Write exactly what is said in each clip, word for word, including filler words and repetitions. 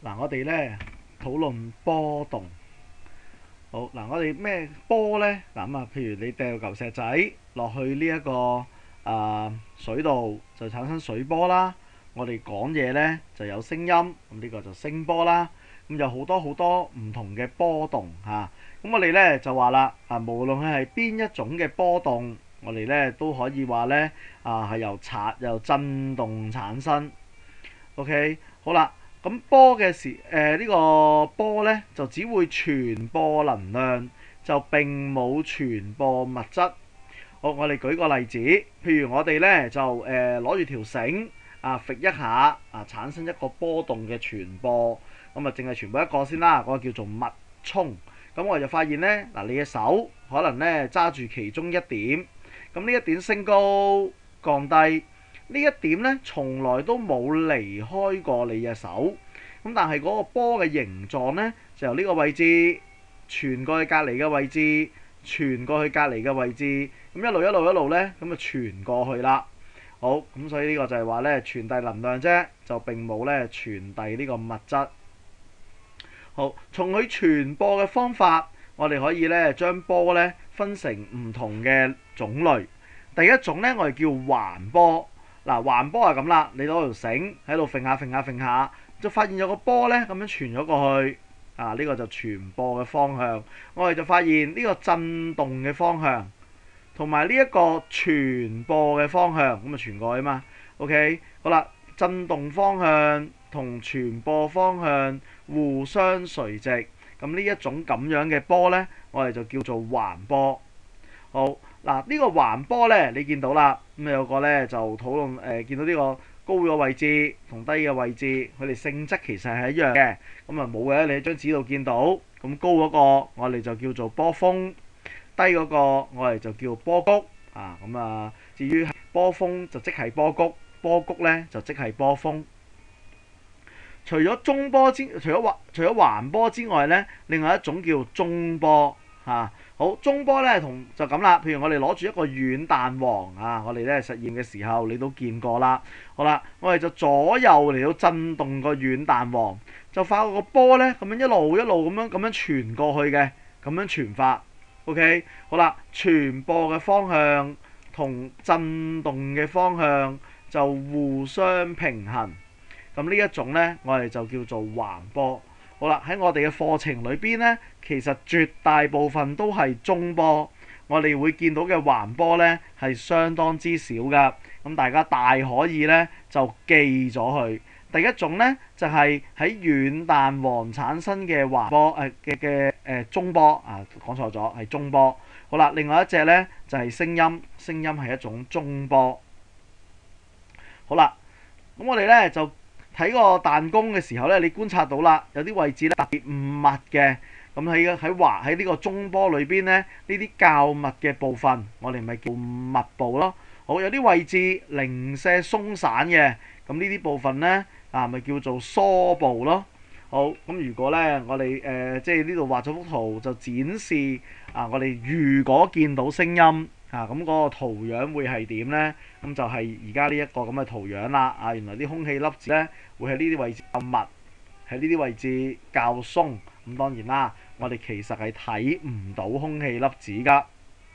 嗱，我哋咧討論波動。好嗱，我哋咩波咧？嗱咁啊，譬如你掉嚿石仔落去呢、這、一個啊、呃、水度，就產生水波啦。我哋講嘢咧就有聲音，咁呢個就聲波啦。咁有好多好多唔同嘅波動嚇。咁、啊、我哋咧就話啦，啊無論係邊一種嘅波動，我哋咧都可以話咧啊係由產由震動產生。OK， 好啦。咁波嘅時，誒、呃這個、呢個波咧就只會傳播能量，就並冇傳播物質。好，我哋舉個例子，譬如我哋咧就誒攞住條繩啊，揈一下啊，產生一個波動嘅傳播。咁啊，淨係傳播一個先啦，嗰、那個叫做脈衝。咁我就發現咧，嗱你嘅手可能咧揸住其中一點，咁呢一點升高降低。呢一點咧，從來都冇離開過你隻手，咁但係嗰個波嘅形狀咧，就由呢個位置傳過去隔離嘅位置，傳過去隔離嘅位置，咁一路一路一路咧，咁就傳過去啦。好，咁所以呢個就係話咧，傳遞能量啫，就並冇咧傳遞呢個物質。好，從佢傳播嘅方法，我哋可以咧將波咧分成唔同嘅種類。第一種咧，我哋叫環波。嗱，環波係咁啦，你攞條繩喺度揈下揈下揈下，就發現有個波咧咁樣傳咗過去，啊呢、這個就傳播嘅方向。我哋就發現呢個震動嘅方向，同埋呢一個傳播嘅方向，咁啊傳過去啊嘛。OK， 好啦，震動方向同傳播方向互相垂直，咁呢一種咁樣嘅波咧，我哋就叫做環波。好。嗱，呢個環波咧，你見到啦，咁有個咧就討論誒、呃，見到呢個高嘅位置同低嘅位置，佢哋性質其實係一樣嘅。咁啊冇嘅，你喺張紙度見到，咁高嗰個我哋就叫做波峰，低嗰個我哋就叫波谷啊。咁啊，至於波峰就即係波谷，波谷咧就即係波峰。除咗中波之，除咗環除咗環波之外咧，另外一種叫中波嚇。啊好，中波咧同就咁啦，譬如我哋攞住一個軟彈簧啊，我哋咧實驗嘅時候你都見過啦。好啦，我哋就左右嚟到震動個軟彈簧，就發個波咧咁樣一路一路咁樣咁樣傳過去嘅，咁樣傳法。OK， 好啦，傳播嘅方向同震動嘅方向就互相平衡。咁呢一種咧，我哋就叫做環波。好啦，喺我哋嘅課程裏邊咧，其實絕大部分都係中波，我哋會見到嘅環波咧係相當之少噶。咁大家大可以咧就記咗佢。第一種咧就係喺軟彈簧產生嘅環波誒嘅嘅誒中波啊，講錯咗係中波。好啦，另外一隻咧就係聲音，聲音係一種中波。好啦，咁我哋咧就睇個彈弓嘅時候咧，你觀察到啦，有啲位置咧特別密嘅，咁喺喺滑喺呢個中波裏邊咧，呢啲較密嘅部分，我哋咪叫密部咯。好，有啲位置零舍鬆散嘅，咁呢啲部分咧啊，咪叫做疏部咯。好，咁如果咧我哋誒、呃、即係呢度畫咗幅圖，就展示啊，我哋如果見到聲音。啊，咁嗰個圖樣會係點呢？咁就係而家呢一個咁嘅圖樣啦。啊，原來啲空氣粒子咧會喺呢啲位置較密，喺呢啲位置較鬆。咁當然啦，我哋其實係睇唔到空氣粒子㗎。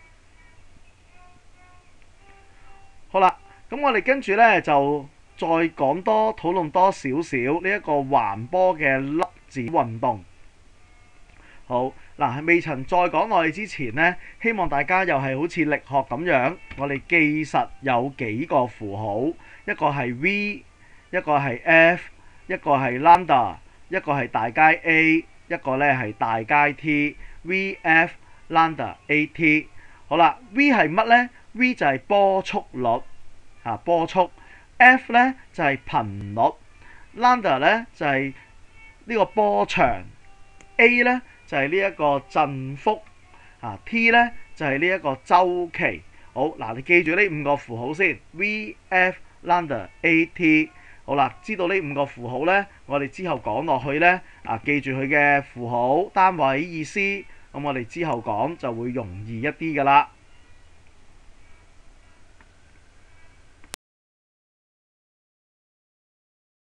好啦，咁我哋跟住咧就再講多討論多少少呢一個環波嘅粒子運動。好嗱，未曾再講落去之前呢，希望大家又係好似力學咁樣，我哋記實有幾個符號，一個係 V， 一個係 F， 一個係 lambda， 一個係大階 A， 一個咧係大階 T。V F lambda A T。好啦 ，V 係乜呢？ V 就係波速率啊，波速。F 咧就係頻率。lambda 咧就係呢個波長。A 咧就係呢一個振幅啊 ，T 咧就係呢一個週期。好嗱，你記住呢五個符號先 ，V、F、lambda、A、T。好啦，知道呢五個符號咧，我哋之後講落去咧啊，記住佢嘅符號單位意思，咁我哋之後講就會容易一啲噶啦。